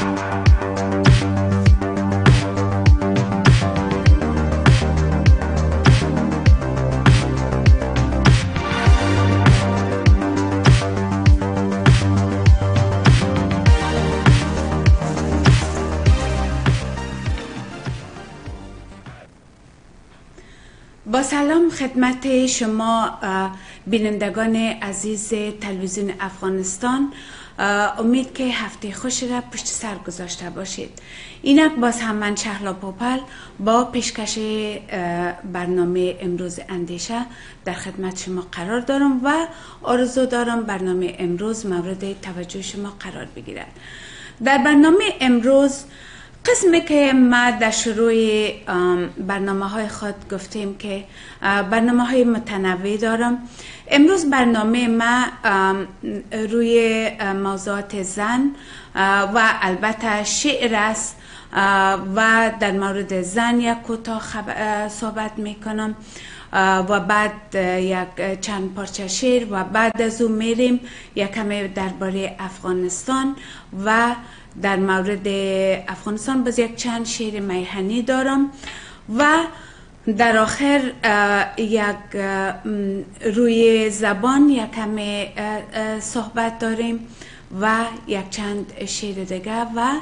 با سلام خدمت شما بینندگان عزیز تلویزیون افغانستان. امید که هفته خوش را پشت سر گذاشته باشید. اینک باز هم من شهلا پوپل با پیشکش برنامه امروز اندیشه در خدمت شما قرار دارم و آرزو دارم برنامه امروز مورد توجه شما قرار بگیرد. در برنامه امروز قسمی که ما در شروع برنامه های خود گفتیم که برنامه های متنوع دارم. امروز برنامه ما روی موضوعات زن و البته شعر است و در مورد زن یک کوتاه صحبت میکنم و بعد یک چند پارچه شعر و بعد از اون میریم یک کمی درباره افغانستان و در مورد افغانستان باز یک چند شعر میهنی دارم و در آخر یک روی زبان یک کمی صحبت داریم و یک چند شعر دیگه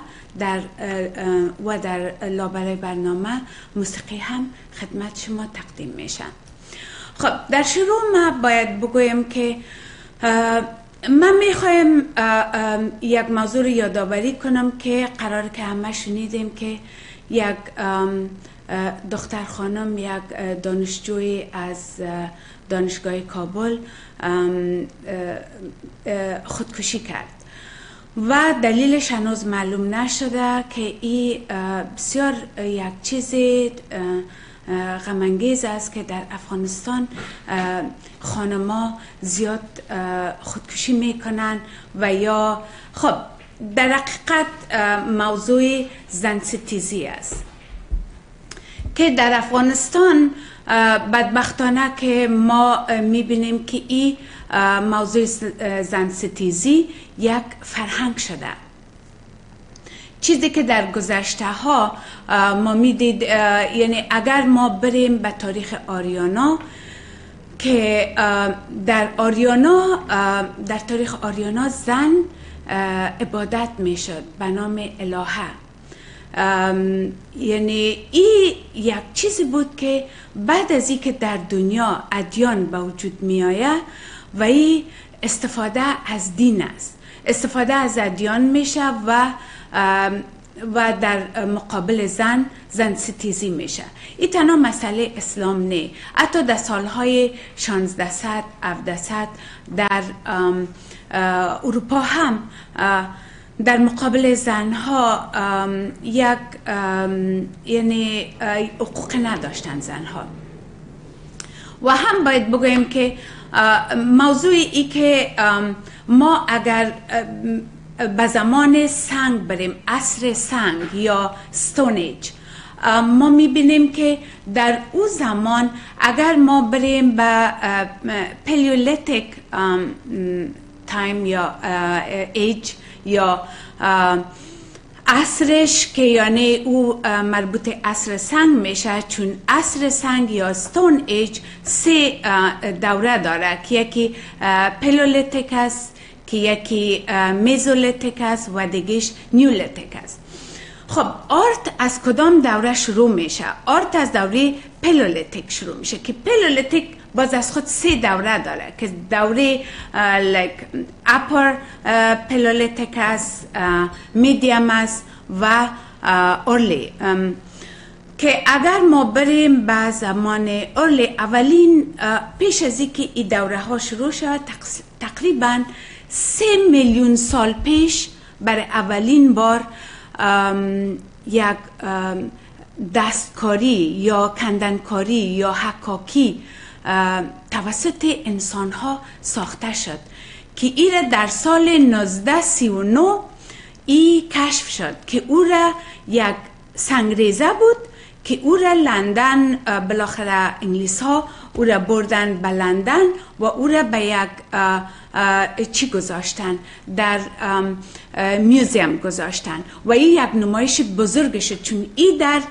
و در لابلای برنامه موسیقی هم خدمت شما تقدیم میشن. خب در شروع ما باید بگویم که من میخوایم یک موضوع رو یادآوری کنم که قرار که همه شنیدیم که یک دختر خانم یک دانشجوی از دانشگاه کابل خودکشی کرد و دلیلش هنوز معلوم نشده که این بسیار یک چیز غم‌انگیز است که در افغانستان خانما زیاد خودکشی میکنن و یا خب در حقیقت موضوع زن ستیزی است که در افغانستان بدبختانه که ما میبینیم که این موضوع زن ستیزی یک فرهنگ شده. چیزی که در گذشته ها ما میدید، یعنی اگر ما بریم به تاریخ آریانا که در تاریخ آریانا زن عبادت میشد به نام الهه. یعنی این یک چیزی بود که بعد از اینکه در دنیا ادیان به وجود می آید و این استفاده از دین است، استفاده از ادیان میشه و در مقابل زن ستیزی میشه. این تنها مسئله اسلام نه، حتی در سالهای 1600 1700 در اروپا هم در مقابل زنها یک یعنی حقوق نداشتن زنها. و هم باید بگویم که موضوع ای که ما اگر به زمان سنگ بریم، عصر سنگ یا ستون ایج، ما میبینیم که در او زمان اگر ما بریم به پلیولیتیک تایم یا ایج یا عصرش که یعنی او مربوط عصر سنگ میشه، چون عصر سنگ یا ستون ایج 3 دوره داره که یکی پلیولیتیک است، که یکی میزولیتیک است و دیگهش نیولیتیک است. خب آرت از کدام دوره شروع میشه؟ آرت از دوره پلیولیتیک شروع میشه که پلیولیتیک باز از خود 3 دوره داره که دوره اپر پلیولیتیک است، میدیم است و اورلی. که اگر ما بریم به زمان اورلی، اولین پیش از اینکه این دوره ها شروع شد تقریبا 3 میلیون سال پیش برای اولین بار یک دستکاری یا کندنکاری یا حکاکی توسط انسان ها ساخته شد که این را در سال 1939 ای کشف شد که او را یک سنگریزه بود که او را لندن بالاخره انگلیس ها او را بردن به لندن و او را به یک چی گذاشتن، در میوزیم گذاشتن و این یک نمایش بزرگ شد، چون ای در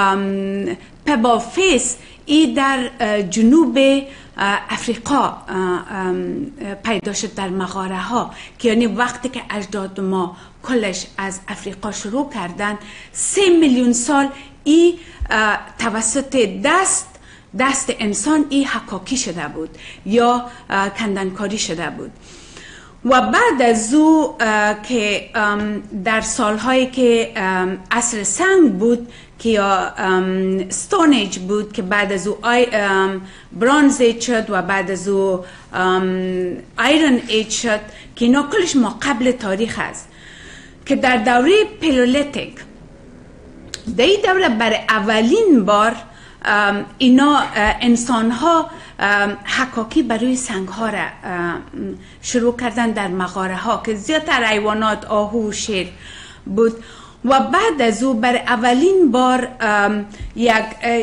پبافیس ای در جنوب افریقا پیدا شد، در مغاره ها، که یعنی وقتی که اجداد ما کلش از افریقا شروع کردن 3 میلیون سال ای توسط دست انسان ای حکاکی شده بود یا کندنکاری شده بود. و بعد از او که در سالهایی که عصر سنگ بود که یا ستون ایج بود، که بعد از او برانز ایج شد و بعد از او آیرن ایج شد، که اینا کلش ما قبل تاریخ است، که در دوره پلیولیتیک، در این دوره برای اولین بار اینا انسان ها حکاکی بروی سنگ ها را شروع کردن در مغاره ها، که زیادتر حیوانات آهو و شیر بود. و بعد از او بر اولین بار یک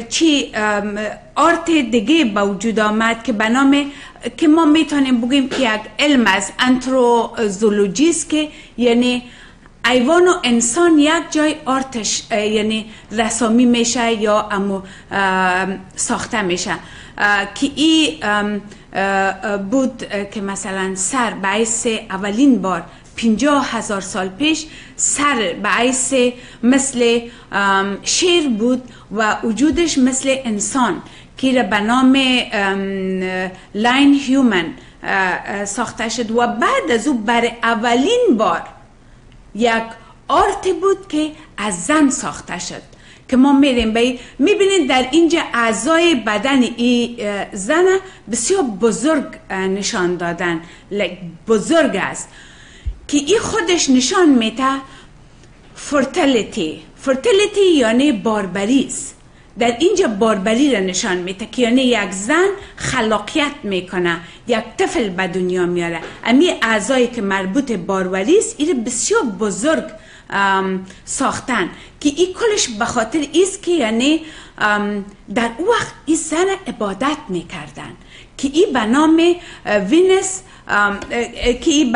آرت دیگه به وجود آمد که به نام، که ما میتونیم بگیم که یک علم از انتروزولوژیست، که یعنی حیوان و انسان یک جای آرتش یعنی رسامی میشه یا ساخته میشه، که ای بود که مثلا سر به حیث اولین بار 50,000 سال پیش سر به حیث مثل شیر بود و وجودش مثل انسان، که به نام لاین هیومن ساخته شد. و بعد از او برای اولین بار یک آرت بود که از زن ساخته شد، که ما میبینید در اینجا اعضای بدن این زن بسیار بزرگ نشان دادن، بزرگ است، که این خودش نشان میده فرتیلیتی یعنی باربری است. در اینجا باربری را نشان میده، که یعنی یک زن خلاقیت میکنه، یک طفل به دنیا میاره. امی اعضایی که مربوط باربری است این بسیار بزرگ ساختن، که این کلش به خاطر است که یعنی در او وقت این زن عبادت میکردن، که این به نام وینس، که این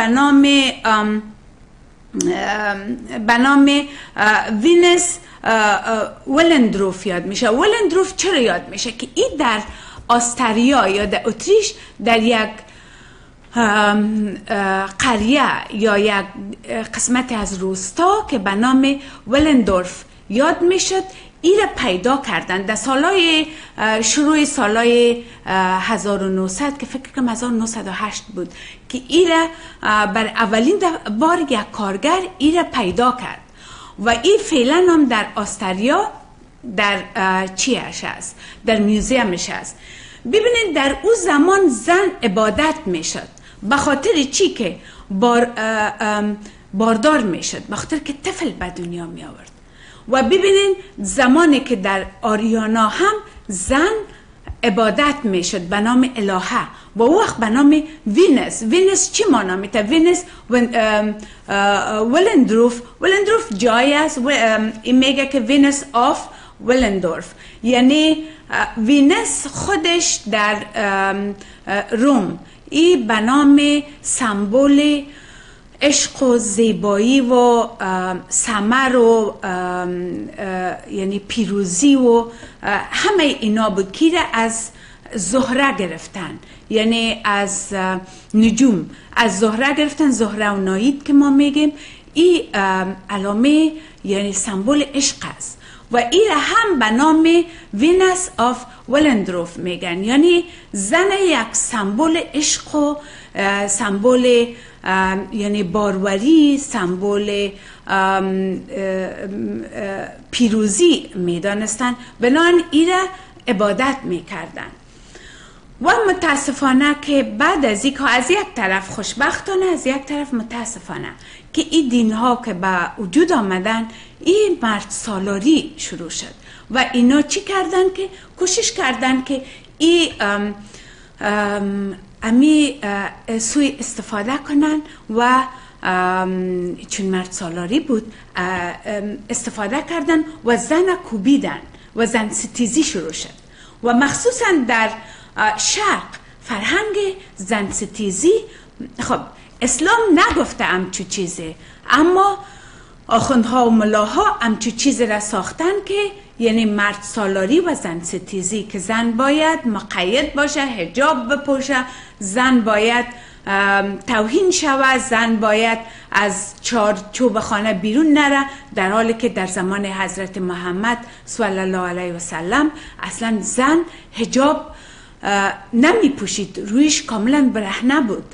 به نام وینس ولندروف یاد میشه. ولندروف چرا یاد میشه؟ که این در آستریا یا در اتریش در یک قریه یا یک قسمت از روستا که به نام ولندورف یاد میشد، ای را پیدا کردن در شروع سالای 1900 که فکر کنم 1908 بود، که ای را بر اولین بار یک کارگر ای را پیدا کرد و این فعلا هم در آستریا در چیش است، در میوزیمش است. ببینید در او زمان زن عبادت میشد، به خاطر چی؟ که باردار میشد، به خاطر که طفل به دنیا می آورد. و ببینید زمانی که در آریانا هم زن عبادت میشد به نام الهه، و او وقت به نام وینس چی مانا میده؟ وینس ولندروف جای است، این میگه که وینس آف ولندورف، یعنی وینس خودش در روم این به نام سمبل عشق و زیبایی و ثمر و یعنی پیروزی و همه اینا بود، که از زهره گرفتن، یعنی از نجوم از زهره گرفتن، زهره و نایید که ما میگیم، این علامه یعنی سمبل عشق است. و این هم به نام وینس آف ولندروف میگن، یعنی زن یک سمبل عشق و سمبل یعنی باروری، سمبل پیروزی میدانستن، بنابراین این عبادت میکردن. و متاسفانه که بعد از این که از یک طرف خوشبختانه از یک طرف متاسفانه که این دین ها که به وجود آمدن، این مرد سالاری شروع شد و اینا چی کردن؟ که کوشش کردن که این امی سوی استفاده کنن و چون مرد سالاری بود استفاده کردن و زن کوبیدن و زن ستیزی شروع شد. و مخصوصا در شرق فرهنگ زن ستیزی، خب اسلام نگفته همچو چیزه، اما آخوندها و ملاها همچو چیز را ساختن که یعنی مرد سالاری و زن ستیزی، که زن باید مقید باشه، حجاب بپوشه، زن باید توهین شود، زن باید از چارچوب خانه بیرون نره، در حالی که در زمان حضرت محمد صلی الله علیه و سلم اصلا زن حجاب نمی پوشید، رویش کاملا برهنه بود.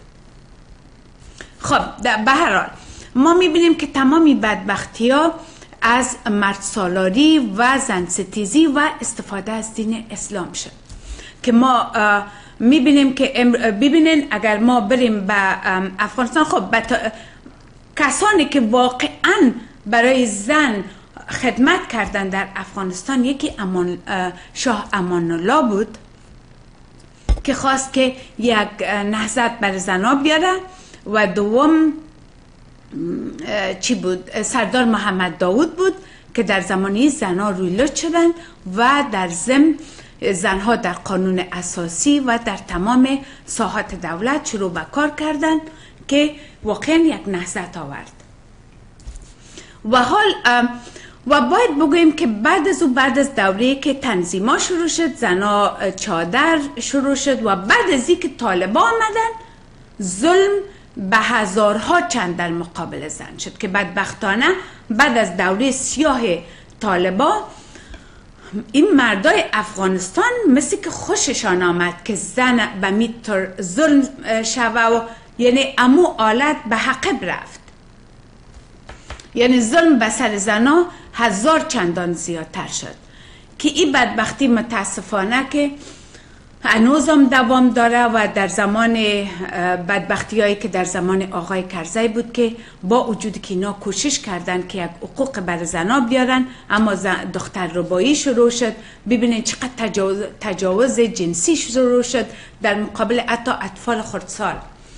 خب به هر حال ما میبینیم که تمامی بدبختی ها از مرد سالاری و زن ستیزی و استفاده از دین اسلام شد، که ما میبینیم که ببینین اگر ما بریم به افغانستان، خب کسانی که واقعا برای زن خدمت کردن در افغانستان، یکی شاه امان الله بود که خواست که یک نهضت بر زنها بیاره، و دوم چی بود؟ سردار محمد داود بود که در زمانی زنها روی لط شدند و در ضمن زنها در قانون اساسی و در تمام ساحات دولت شروع به کار کردند که واقعا یک نهضت آورد. و باید بگوییم که بعد از دوره که تنظیما شروع شد، زنها چادر شروع شد، و بعد از اینکه طالبان آمدن، ظلم به هزارها چند در مقابل زن شد، که بدبختانه بعد از دوره سیاه طالبان این مردای افغانستان مثل که خوششان آمد که زن به میتر ظلم شوه، و یعنی امو آلت به حقب رفت، یعنی ظلم به سر زنا هزار چندان زیادتر شد، که این بدبختی متاسفانه که هنوزم دوام داره. و در زمان بدبختی هایی که در زمان آقای کرزی بود، که با وجود که اینا کوشش کردن که یک حقوق بر زنا بیارن، اما دختر ربایی شروع شد. ببینید چقدر تجاوز جنسی شروع شد در مقابل حتی اطفال خردسال.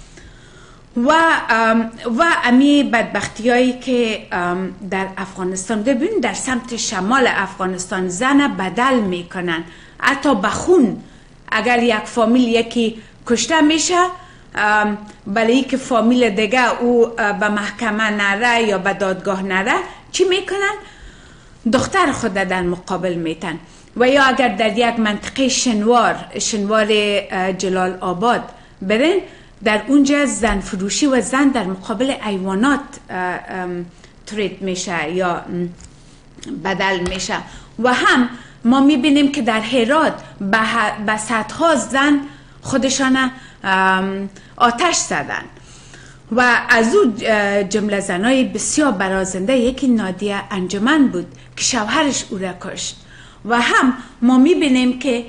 و امی بدبختی هایی که در افغانستان، ببینید در سمت شمال افغانستان زن بدل میکنن، حتی بخون. اگر یک فامیل یکی کشته میشه، برای که فامیل دیگه او به محکمه نره یا به دادگاه نره، چی میکنن؟ دختر خود در مقابل میتن. و یا اگر در یک منطقه شنوار جلال آباد برین، در اونجا زن فروشی و زن در مقابل حیوانات ترید میشه یا بدل میشه. و هم ما میبینیم که در هرات به صدها زن خودشان آتش زدن، و از او جمله زنای بسیار برازنده یکی نادیه انجمن بود که شوهرش او را کشت. و هم ما میبینیم که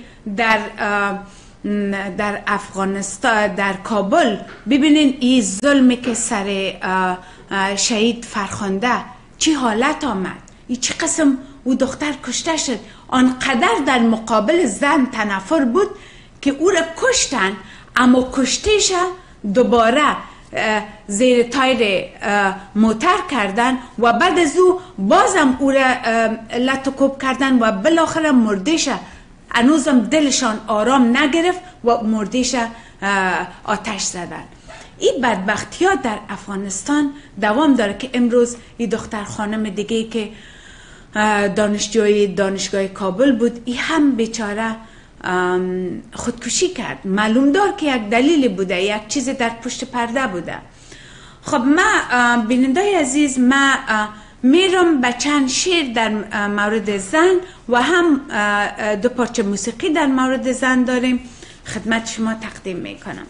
در افغانستان، در کابل، ببینین این ظلمی که سر شهید فرخنده چی حالت آمد، این چی قسم او دختر کشته شد. آنقدر در مقابل زن تنفر بود که او را کشتن، اما کشتیش دوباره زیر تایر موتر کردن، و بعد از او بازم او را لطکوب کردن، و بالاخره مردیش هنوزم دلشان آرام نگرفت و مردیش آتش زدن. این بدبختی ها در افغانستان دوام داره، که امروز این دختر خانم دیگه که دانشجوی دانشگاه کابل بود، این هم بیچاره خودکشی کرد. معلوم دار که یک دلیل بوده، یک چیز در پشت پرده بوده. خب ما بیننده عزیز، ما میرم به چند شعر در مورد زن و هم دو پارچه موسیقی در مورد زن داریم، خدمت شما تقدیم میکنم.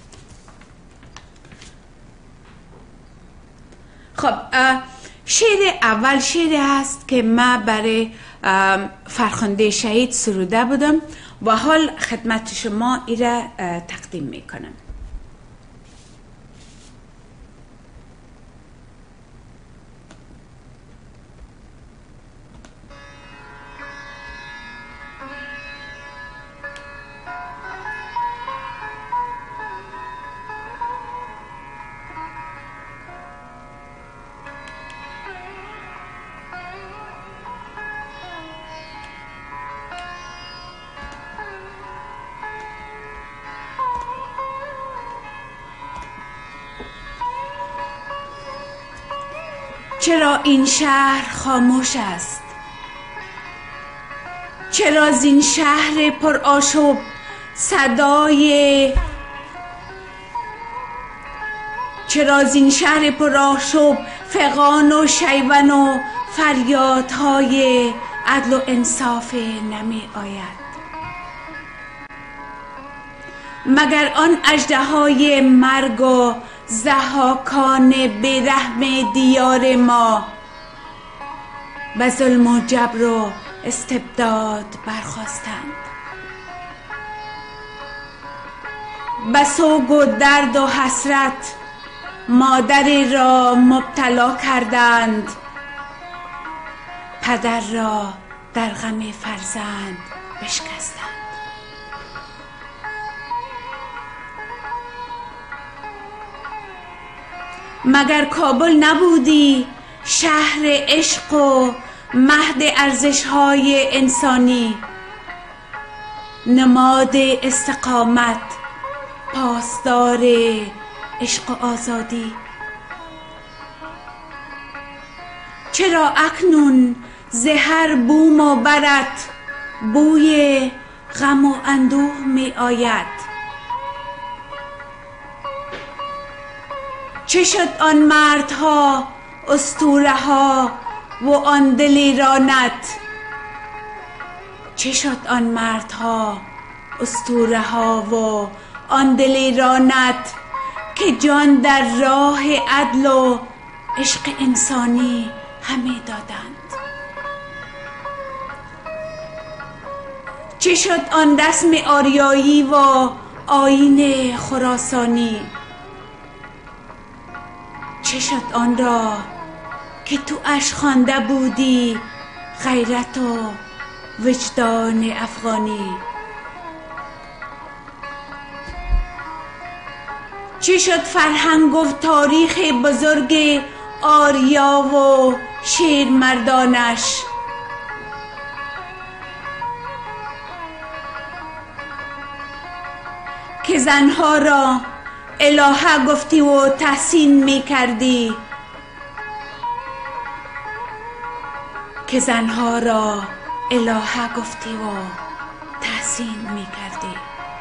خب شعر اول شعری هست که ما برای فرخنده شهید سروده بودم و حال خدمت شما ایره تقدیم میکنم. چرا این شهر خاموش است؟ چرا زین شهر پر آشوب صدای فغان و شیون و فریادهای عدل و انصاف نمی آید؟ مگر آن اژدهای مرگ و ضحاکان بیرحم دیار ما به ظلم و جبر و استبداد برخاستند؟ به سوگ و درد و حسرت مادری را مبتلا کردند، پدر را در غم فرزند بشکستند. مگر کابل نبودی شهر عشق و مهد ارزش‌های انسانی، نماد استقامت، پاسدار عشق و آزادی؟ چرا اکنون ز هر بوم و برت بوی غم و اندوه می آید؟ چه شد آن مردها اسطوره ها و آن دلیرانت؟ چه شد آن مردها اسطوره ها و آن دلیرانت که جان در راه عدل و عشق انسانی همی دادند؟ چه شد آن رسم آریایی و آیین خراسانی؟ چه شد آن را که تو اش خوانده بودی غیرت و وجدان افغانی؟ چه شد فرهنگ و تاریخ بزرگ آریا و شیرمردانش؟ که زنها را الهه گفتی و تحسین می کردی، که زنها را الهه گفتی و تحسین می کردی.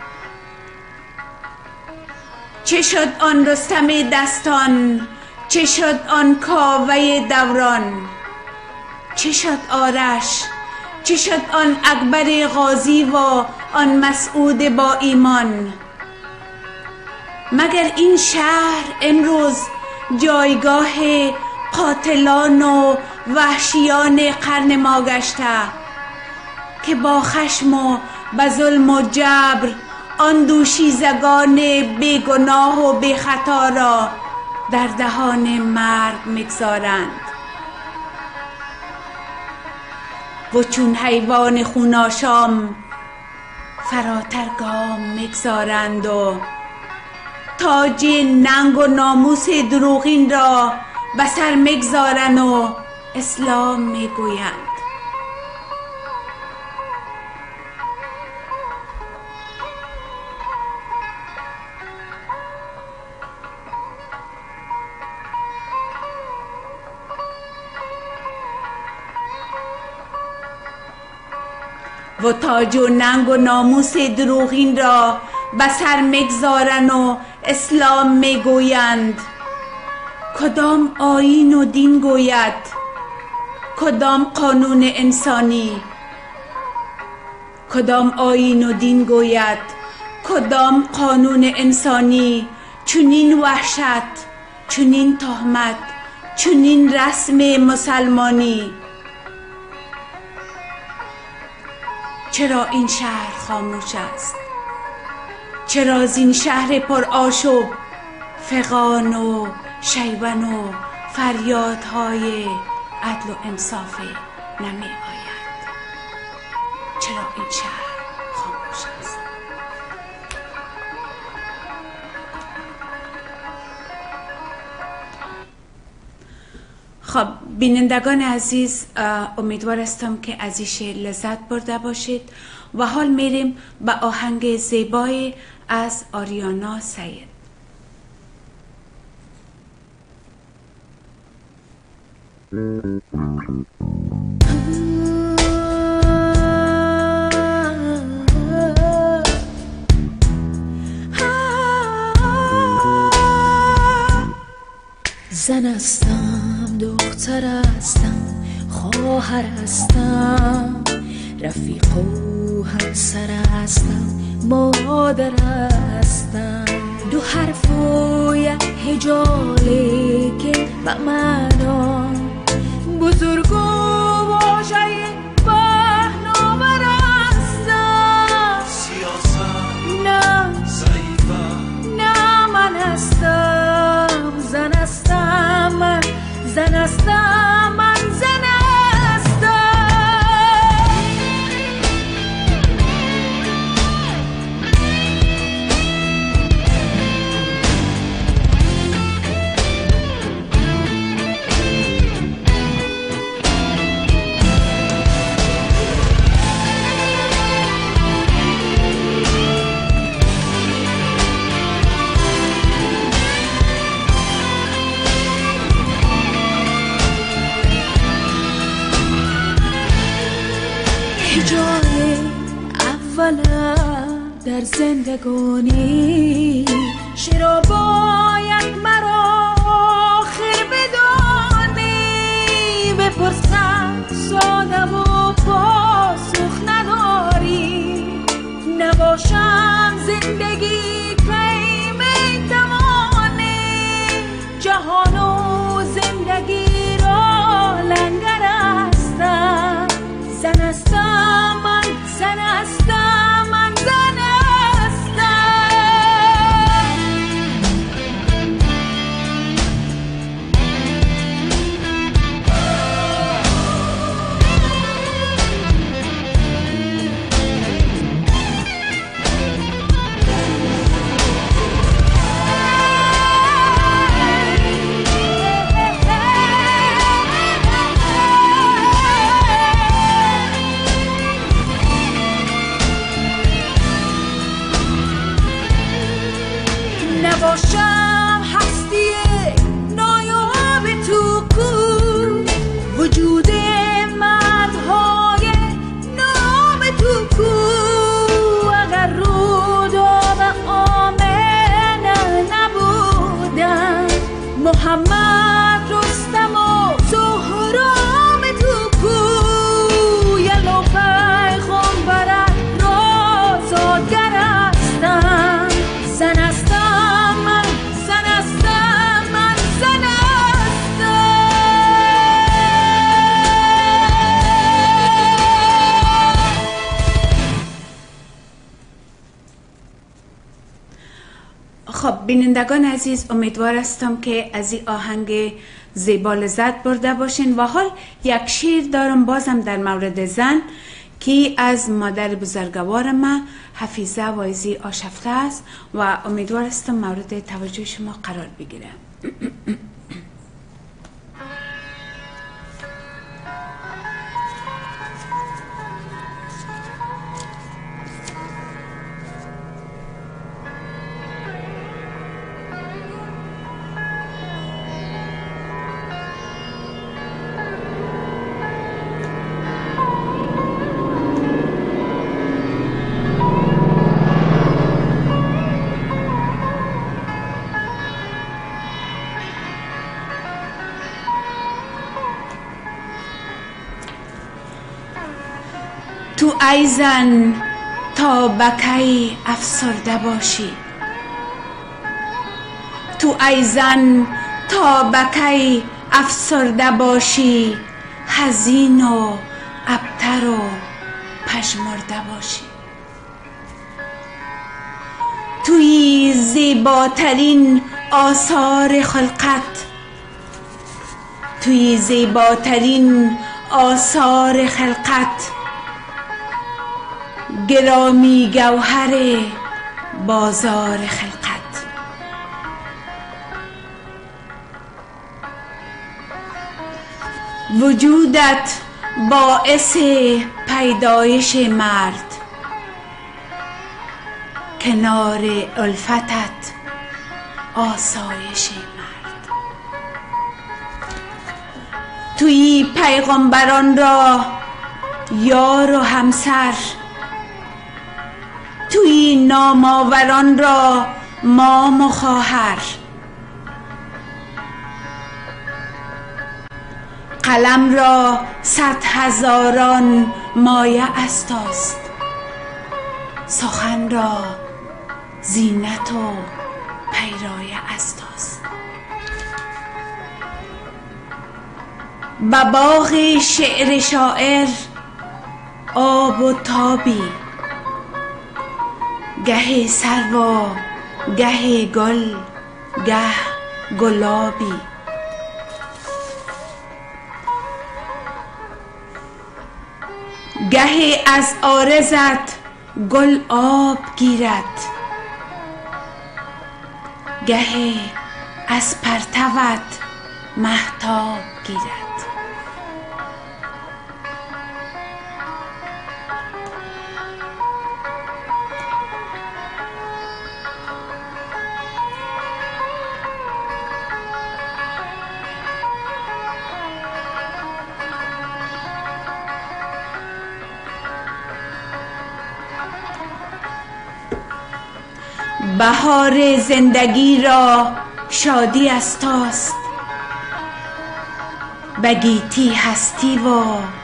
چه شد آن رستم دستان؟ چه شد آن کاوه دوران؟ چه شد آرش؟ چه شد آن اکبر غازی و آن مسعود با ایمان؟ مگر این شهر امروز جایگاه قاتلان و وحشیان قرن ما گشته که با خشم و به ظلم و جبر آن دوشیزگان بیگناه و بی خطا را در دهان مرگ میگذارند و چون حیوان خوناشام فراتر گام میگذارند و تاج ننگ و ناموس دروغین را به سر میگذارند و اسلام میگویند. و تاج و ننگ و ناموس دروغین را به سر میگذارند و اسلام میگویند. کدام آیین و دین گوید؟ کدام قانون انسانی؟ کدام آیین و دین گوید؟ کدام قانون انسانی چنین وحشت، چنین تهمت، چنین رسم مسلمانی؟ چرا این شهر خاموش است؟ چرا زین شهر پر آشوب فغان و شیون و فریادهای عدل و انصاف نمی آید؟ چرا این شهر خاموش است؟ خب بینندگان عزیز، امیدوار هستم که از این شعر لذت برده باشید و حال میریم به آهنگ زیبای از آریانا سید. زن هستم، دختر هستم، خواهر هستم، رفیق و همسر هستم، مادر هستم. دو حرف و یک هجاله که به معنا بزرگ و واژه پهناور هستم. سیاست نه ضعیفه، نه من هستم، زن هستم، من زن هستم، من زن هستم. جای اولم در زندگانی چرا باید مرا آخر بدانی؟ بپرسم ساده و پاسخ نداری. نباشم زندگی کی میتوانی جهان و زندگی را لنگر هستم. زن هستم، من زن هستم، من زن هستم. نباشم هستی نایاب تو کو، وجود مردهای نام تو کو. اگر روداب آمنه نبودم، محمد رستم و سهراب تو کو. یلو پیغمبرت را زادگر هستم. زن هستم، من زن هستم، من زن هستم. خب بینندگان عزیز، امیدوار هستم که از این آهنگ زیبا لذت برده باشین. و حال یک شعر دارم بازم در مورد زن که از مادر بزرگوار ما حفیظه وایزی آشفته است و امیدوار هستم مورد توجه شما قرار بگیره. تو ای زن تا بکی افسرده باشی، تو ای زن تا بکی افسرده باشی، حزین و ابتر و پژمرده باشی. توی زیباترین آثار خلقت، توی زیباترین آثار خلقت، گرامی گوهر بازار خلقت. وجودت باعث پیدایش مرد، کنار الفتت آسایش مرد. توی پیغمبران را یار و همسر، توی نامآوران را مام و خواهر. قلم را 100,000 مایه استاست، سخن را زینت و پیرایه استاست. به باغ شعر شاعر آب و تابی، گه سرو و گه گل گه گلابی. گه از عارضت گل آب گیرد، گه از پرتوت مهتاب گیرد. بهار زندگی را شادی از تاست، بگیتی هستی و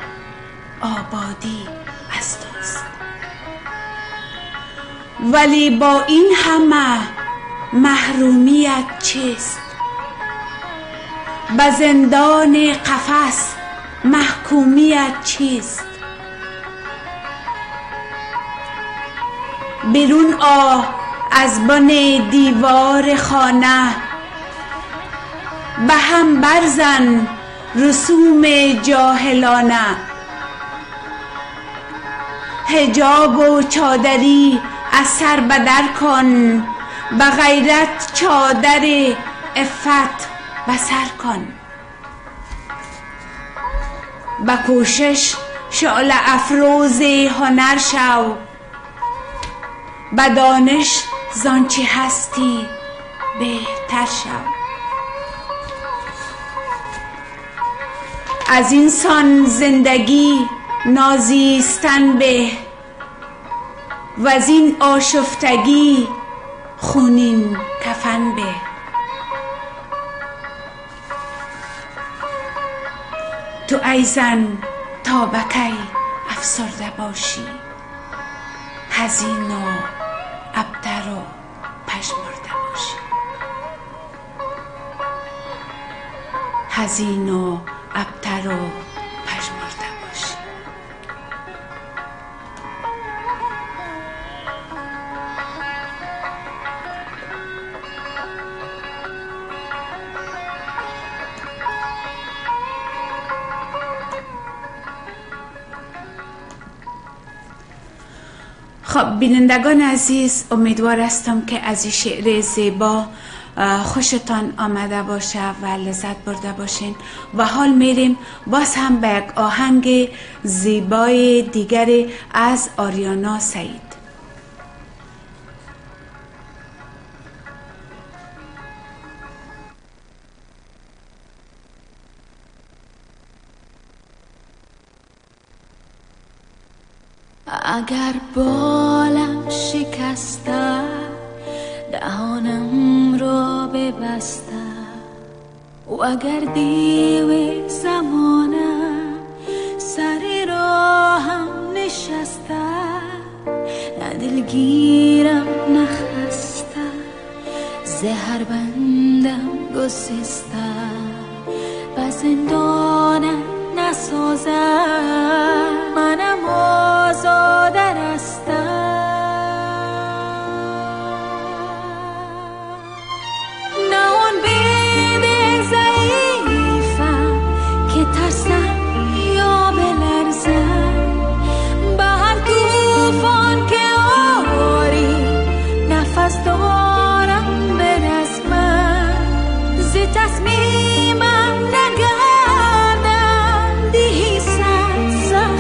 آبادی از تاست. ولی با این همه محرومیت چیست؟ به زندان قفس محکومیت چیست؟ بیرون آ از بن دیوار خانه، به هم برزن رسوم جاهلانه. حجاب و چادری از سر بدر کن، به غیرت چادر عفت بسر کن. به کوشش شعله افروز هنر شو، به دانش زانچه هستی بهتر شو. از اینسان زندگی نازیستن به، و از این آشفتگی خونین کفن به. تو ای زن تا بکی افسرده باشی، حزین و ابتر و پژمرده باشی. حزین و ابتر و پژمرده باشی. خب بینندگان عزیز، امیدوار هستم که از این شعر زیبا خوشتان آمده باشه و لذت برده باشین. و حال میریم باز هم به یک آهنگ زیبای دیگری از آریانا سعید. اگر بالم شکسته، دهانم را ببسته، و اگر دیو زمانه سر راهم نشسته، نه دلگیرم نخسته، زهر بندم گسسته، و زندانم نسازه، منم آزاده رستم. نه اون بیده ضعیفم که ترسم یا بلرزم، به هر طوفان که آری نفس دارم برسمم، ز تصمیمم نگردم دیهی سر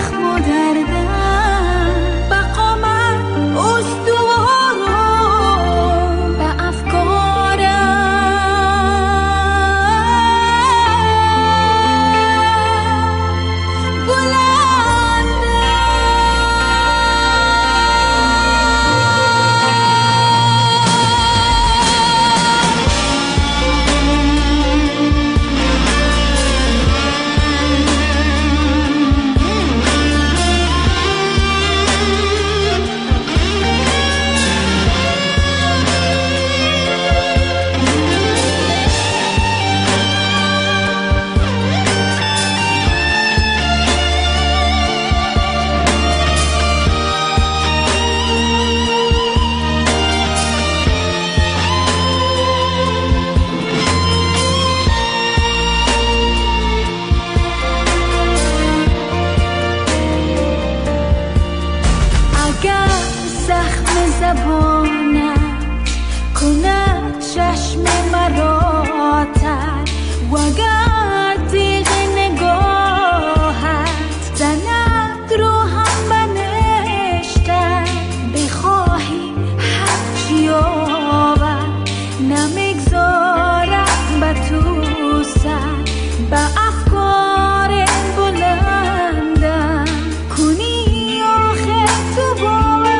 شبانه کنه چشم مرا تر و اگر تیغ نگاهت زند رو هم بنشتر بخواهی حق یاور نمیگذارم به تو سر به افکار بلندم کنی آخه تو باور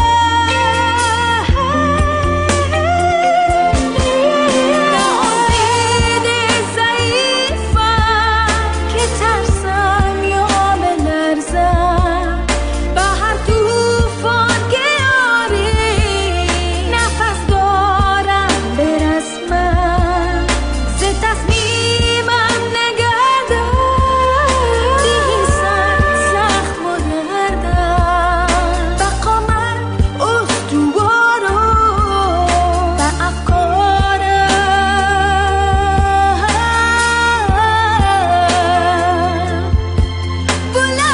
نه امید ضعیفم که ترسم یا بلرزم به هر توفان که آری نفس دارم برسمم ز تصمیمم نگردم دیگه زخم و دردم بقا من استوارم به افکارم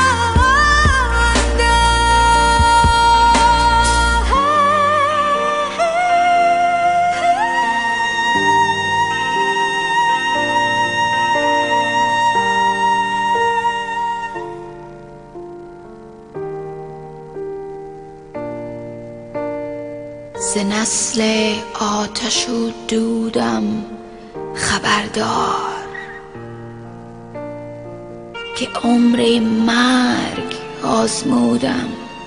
ز نسل آتش و دودم خبردار که عمر مرگ آزمودم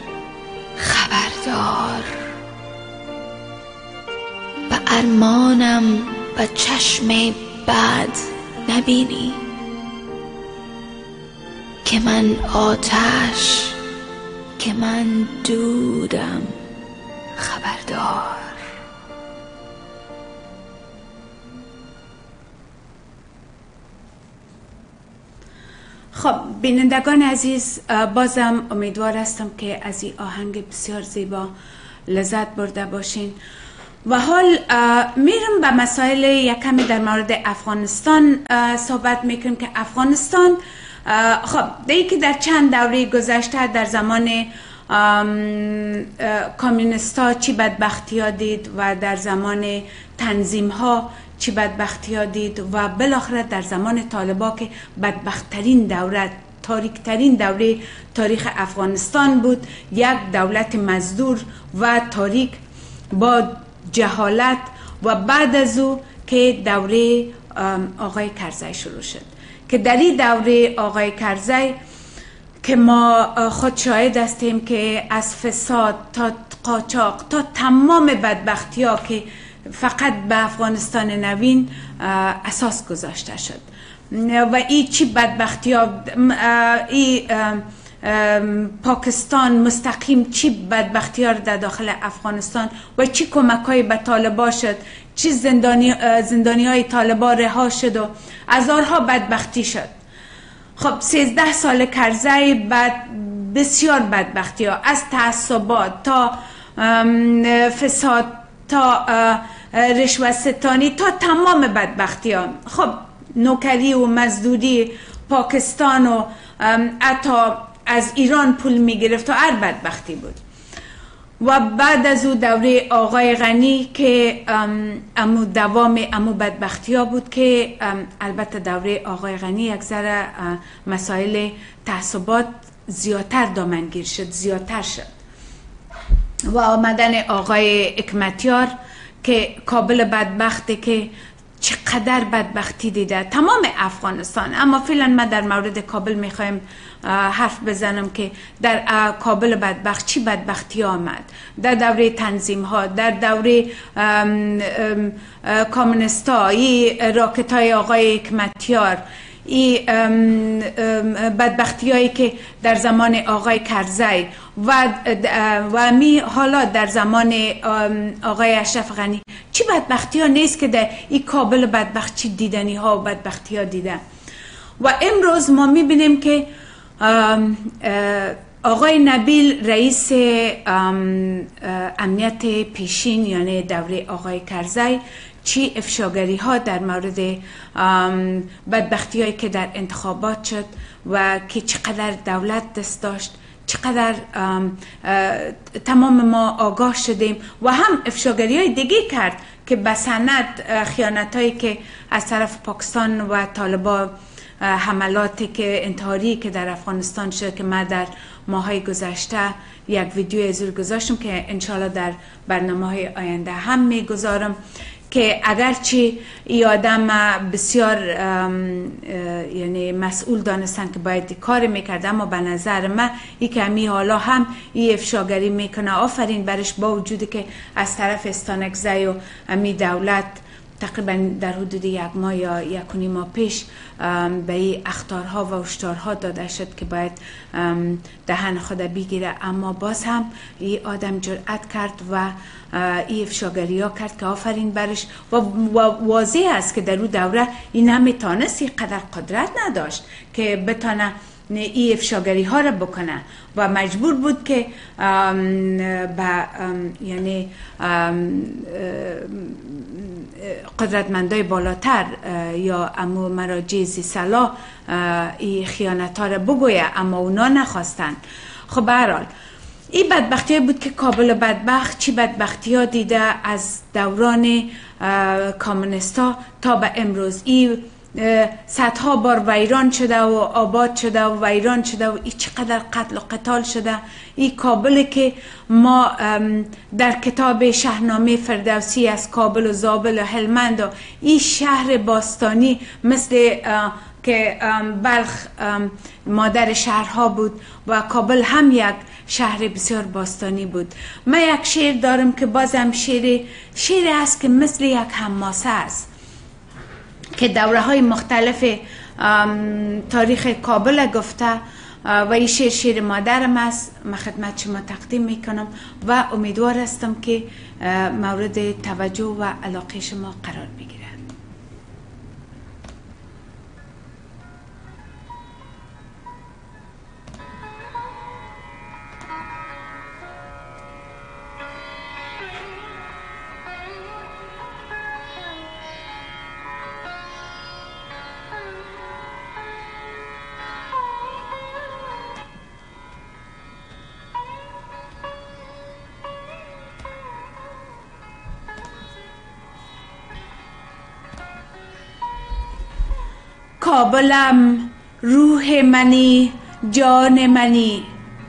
خبردار و ارمانم به چشم بد نبینی که من آتش که من دودم خبردار. خب بینندگان عزیز، بازم امیدوار هستم که از این آهنگ بسیار زیبا لذت برده باشین و حال میرم به مسائل یکمی در مورد افغانستان صحبت میکنم که افغانستان خب دیگه که در چند دوره گذشته در زمان کامونیستا چی بدبختی ها دید و در زمان تنظیم ها چی بدبختی ها دید و بالاخره در زمان طالبا که بدبختترین دوره تاریکترین دوره تاریخ افغانستان بود، یک دولت مزدور و تاریک با جهالت و بعد از او که دوره آقای کرزی شروع شد که در این دوره آقای کرزی که ما خود شاهد هستیم که از فساد تا قاچاق تا تمام بدبختی ها که فقط به افغانستان نوین اساس گذاشته شد و این چی بدبختی ها پاکستان مستقیم چی بدبختی ها رو در داخل افغانستان و چی کمک های به طالبا شد، چی زندانی های طالبا رها شد و هزارها بدبختی شد. خب 13 سال کرزی بعد بسیار بدبختی ها از تعصبات تا فساد تا رشوه ستانی تا تمام بدبختی ها. خب نوکری و مزدوری پاکستان و حتی از ایران پول می گرفت و هر بدبختی بود. و بعد از او دوره آقای غنی که امو دوام امو بدبختی ها بود که البته دوره آقای غنی یک ذره مسائل تعصبات زیادتر دامنگیر شد، زیادتر شد و آمدن آقای حکمتیار که کابل بدبخته که چقدر بدبختی دیده تمام افغانستان. اما فعلا من در مورد کابل میخوایم حرف بزنم که در کابل بدبخت چی بدبختی آمد در دوره تنظیم ها، در دوره کامونیستا، این راکت های آقای حکمتیار، این بدبختی هایی که در زمان آقای کرزی و می حالا در زمان آقای اشرف غنی چی بدبختی ها نیست که در این کابل بدبخت چی دیدنی ها و بدبختی ها دیدن. و امروز ما می بینیم که آقای نبیل رئیس امنیت پیشین یعنی دوره آقای کرزی چی افشاگری ها در مورد بدبختی هایی که در انتخابات شد و که چقدر دولت دست داشت، چقدر تمام ما آگاه شدیم و هم افشاگری های دیگه کرد که به سند خیانت هایی که از طرف پاکستان و طالبان، حملاتی که انتحاری که در افغانستان شد که من در ماهای گذشته یک ویدیو ازور گذاشتم که انشالله در برنامه های آینده هم میگذارم که اگرچه ای آدم بسیار یعنی مسئول دانستن که باید کار میکرد، اما به نظر من ای که همی حالا هم ای افشاگری میکنه آفرین برش، با وجودی که از طرف استانکزی و امی دولت تقریبا در حدود یک ماه یا یک و نیم ماه پیش به ای اخطارها و هشدارها داده شد که باید دهن خود بگیره، اما باز هم ای آدم جرأت کرد و ای افشاگری ها کرد که آفرین برش و واضح است که در اون دوره این نمیتانست قدر قدرت نداشت که بتانه ای افشاگری ها را بکنه و مجبور بود که یعنی قدرتمندای بالاتر یا امو مراجع ذی صلاح ای خیانت ها را بگویه، اما اونا نخواستن. خب به هر حال این بدبختی بود که کابل بدبخت چی بدبختی ها دیده از دوران کامونیستا تا به امروز. این صدها بار ویران شده و آباد شده و ویران شده و این چقدر قتل و قتال شده. این کابل که ما در کتاب شهرنامه فردوسی از کابل و زابل و هلمند و این شهر باستانی مثل که بلخ مادر شهرها بود و کابل هم یک شهر بسیار باستانی بود. من یک شعر دارم که بازم شعر است که مثل یک حماسه است که دوره های مختلف تاریخ کابل گفته و این شعر مادرم است. من خدمت شما تقدیم میکنم و امیدوار هستم که مورد توجه و علاقه شما قرار بگیرد. کابلم روح منی جان منی،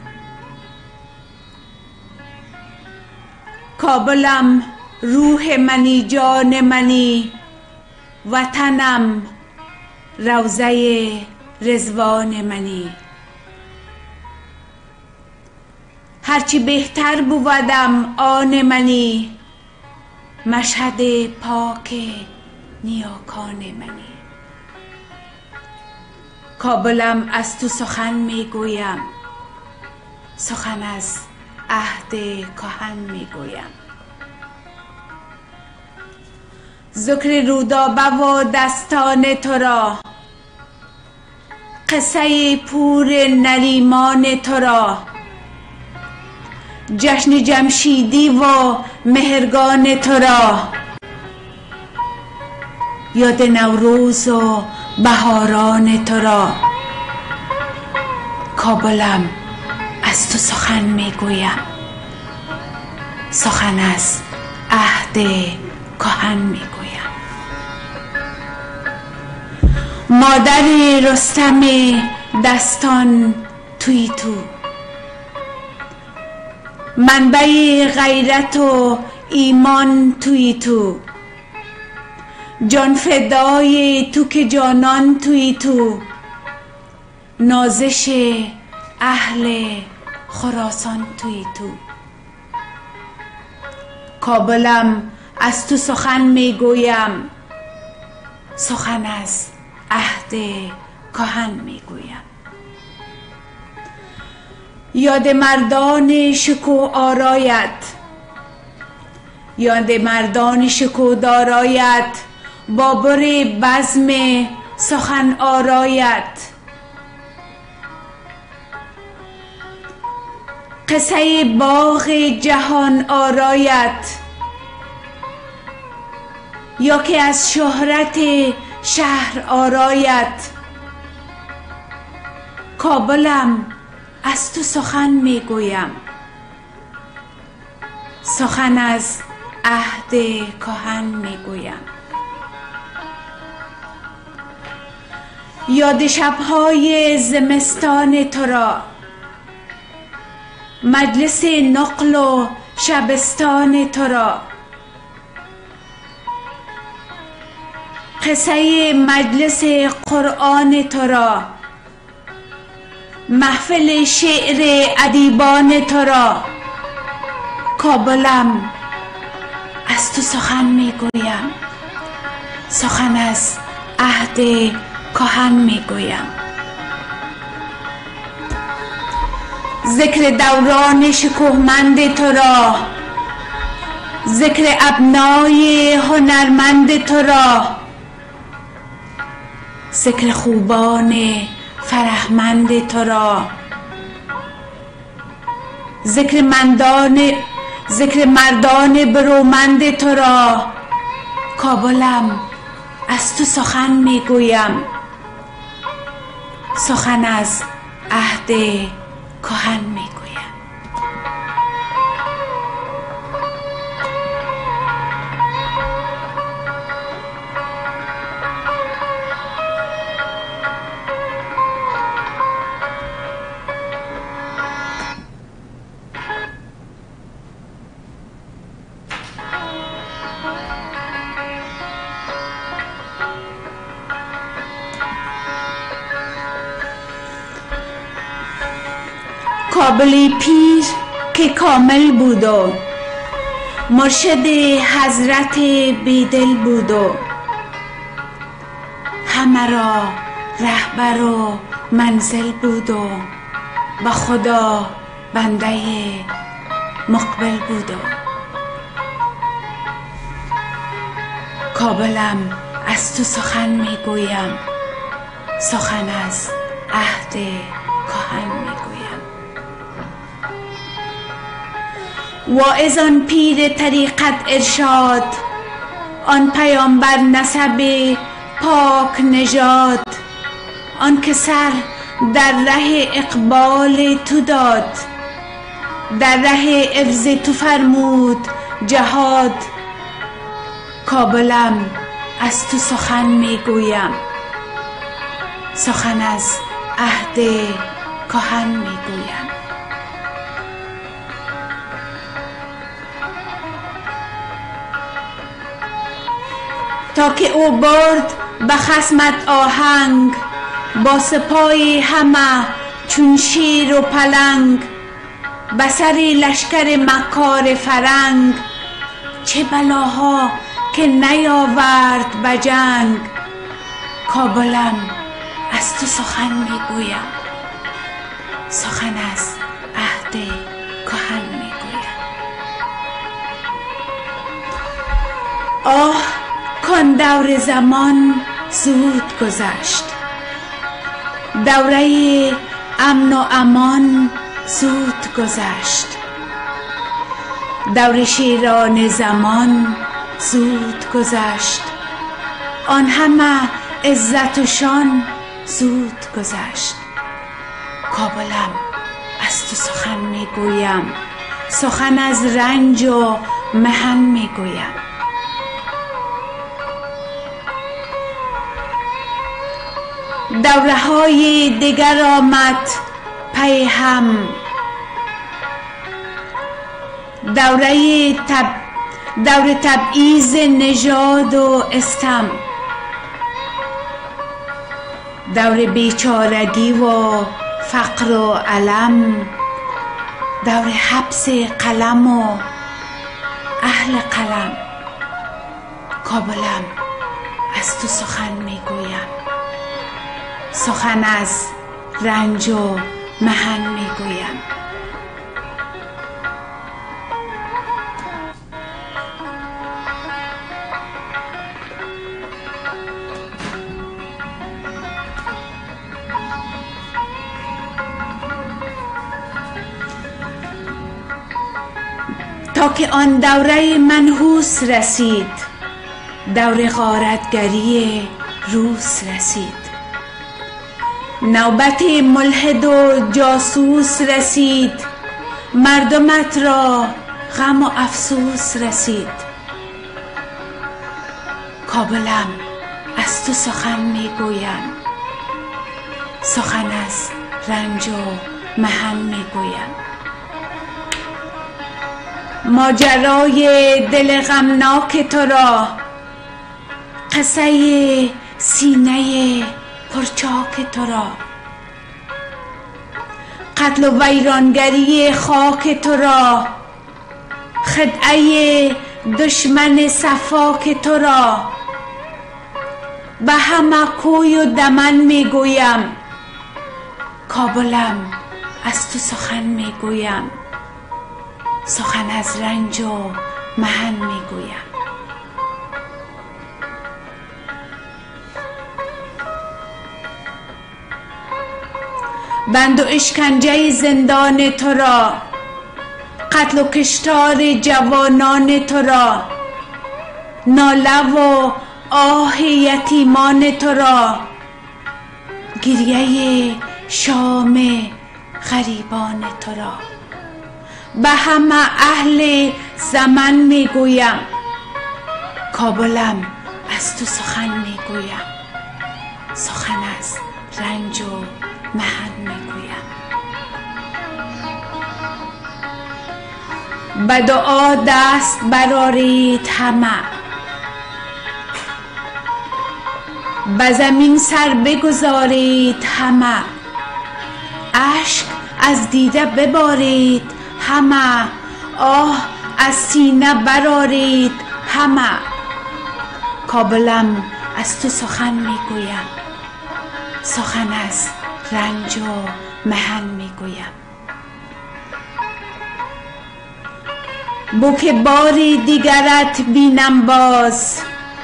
کابلم روح منی جان منی، وطنم روضه رضوان منی. هرچی بهتر بودم آن منی، مشهد پاک نیاکان منی. کابلم از تو سخن میگویم، سخن از عهد کهن میگویم. ذکر رودابه و دستان تو را، قصه پور نریمان تو را، جشن جمشیدی و مهرگان تو را، یاد نوروز و بهاران تو را. کابلم از تو سخن میگویم، سخن از عهد کهن میگویم. مادر رستم دستان توی تو، منبع غیرت و ایمان توی تو، جان فدای تو که جانان توی تو، نازش اهل خراسان توی تو. کابلم از تو سخن میگویم، سخن از عهد کهن میگویم. یاد مردان شکوه آرایت، یاد مردان شکوه دارایت، بابر بزم سخن آرایت. قصه باغ جهان آرایت، یا که از شهرت شهر آرایت. کابلم از تو سخن میگویم، سخن از عهد کهن میگویم. یاد شبهای زمستان تو را، مجلس نقل و شبستان تو را، قصه مجلس قرآن تو را، محفل شعر ادیبان تو را. کابلم از تو سخن میگویم، سخن از عهد کهن میگویم. ذکر دوران شکوهمند تو را، ذکر ابنای هنرمند تو را، ذکر خوبان فرهمند تو را، ذکر مردان برومند تو را. کابلم از تو سخن میگویم، سخن از عهد کهن میگویم. کابلی پیر که کامل بود و مرشد حضرت بیدل بود و همه را رهبر و منزل بود و با خدا بنده مقبل بود و کابلم از تو سخن میگویم، سخن از عهد کهن میگویم. واعظ آن پیر طریقت ارشاد، آن پیامبر نسب پاک نژاد، آن که سر در ره اقبال تو داد، در ره عفظ تو فرمود جهاد. کابلم از تو سخن میگویم، سخن از عهد کهن میگویم. تا که او برد به خصمت آهنگ، با سپای همه چون شیر و پلنگ، به سر لشکر مکار فرنگ، چه بلاها که نیاورد به جنگ. کابلم از تو سخن میگویم، سخن از عهد کهن میگویم. آه کان دور زمان زود گذشت، دوره امن و امان زود گذشت، دور شیران زمان زود گذشت، آن همه عزت و شان زود گذشت. کابلم از تو سخن میگویم، سخن از رنج و محن میگویم. دوره های دیگر آمد پی هم، دوره تبعیض نژاد و استم، دوره بیچارگی و فقر و علم، دوره حبس قلم و اهل قلم. کابلم از تو سخن میگویم، سخن از رنج و محن میگویم. تا که آن دوره منحوس رسید، دوره غارتگری روس رسید، نوبت ملحد و جاسوس رسید، مردمت را غم و افسوس رسید. کابلم از تو سخن میگویم، سخن از رنج و محن میگویم. ماجرای دل غمناک تو را، قصه سینه پرچاک تو را، قتل و ویرانگری خاک تو را، خدعه دشمن صفاک تو را، به همه کوی و دمن میگویم. کابلم از تو سخن میگویم، سخن از رنج و محن میگویم. بند و اشکنجه زندان تو را، قتل و کشتار جوانان تو را، ناله و آه یتیمان تو را، گریه شام غریبان تو را، به همه اهل زمن میگویم. کابلم از تو سخن میگویم، سخن از رنج و محن میگویم. به دعا دست برآرید همه، به زمین سر بگذارید همه، اشک از دیده ببارید همه، آه از سینه برآرید همه. کابلم از تو سخن میگویم، سخن از رنج و محن میگویم. بو که باری دیگرت بینم باز،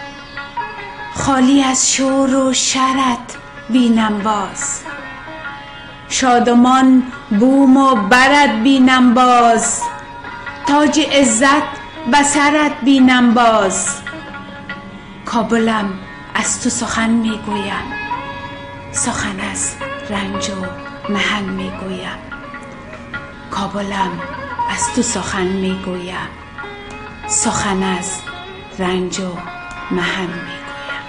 خالی از شور و شرت بینم باز، شادمان بوم و برت بینم باز، تاج عزت بسرت بینم باز. کابلم از تو سخن میگویم، سخن از رنج و محن میگویم. کابلم از تو سخن میگویم، سخن از رنج و محن میگویم.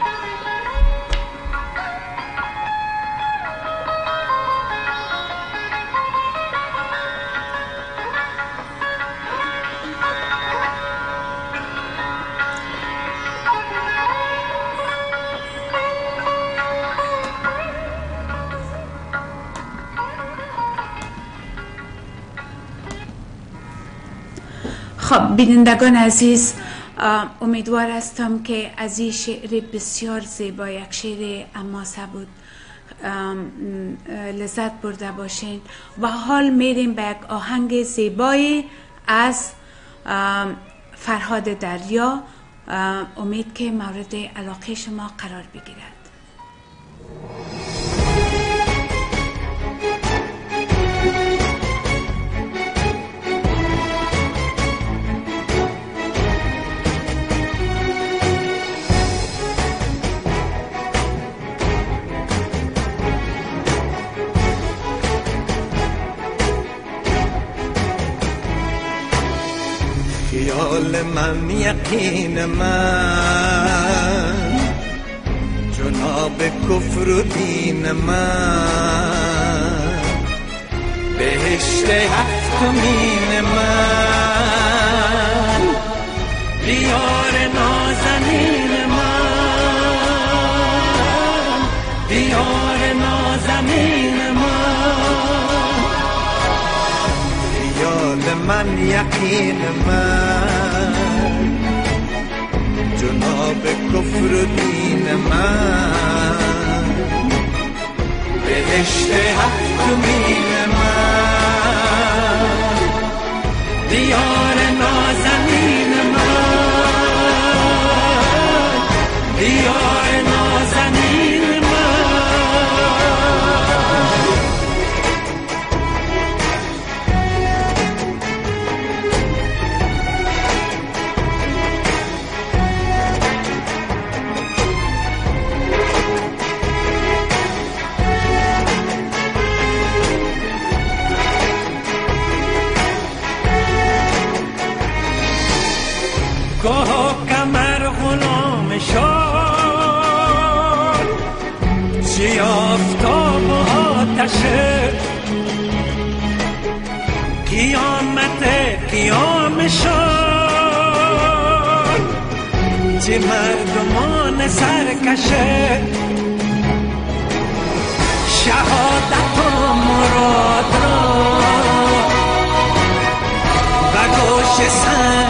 خب بینندگان عزیز، امیدوار هستم که از این شعر بسیار زیبا، یک شعر اما سبود، لذت برده باشین. و حال میریم به یک آهنگ زیبایی از فرهاد دریا. امید که مورد علاقه شما قرار بگیرد. خیال من، یقین من، جناب کفر و دین من، بهشت هفتمین من، دیار نازنین من، دیار نازنین من. خیال من، یقین من، جناب کفر و دین من، بهشت هفتمین من، دیار نازنین من، دیار نازنین من. گاه کمر غلام شد چی آفتاب و آتشه قیامت قیام شد چه مردمان سرکشه شهادت و مراد را و گوش سنگ